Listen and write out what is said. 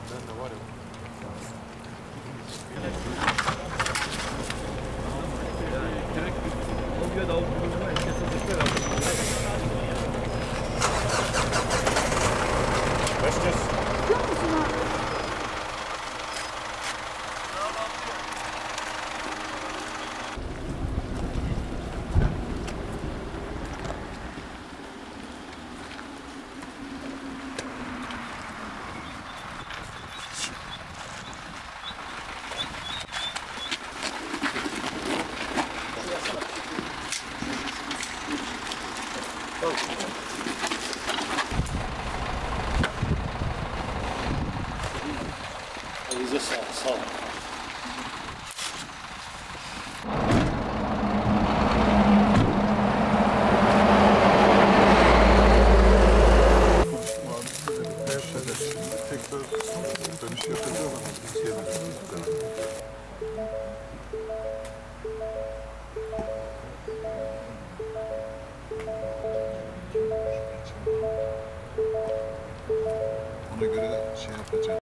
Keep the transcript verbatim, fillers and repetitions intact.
Ben de var ya. Direkt Olgu'ya da Olgu'ya kesinlikle Başlayacağız. Elinize sağlık. Sağ olun. Tekrar dönüş yapacağız ama bir şey Ona göre şey yapacağım.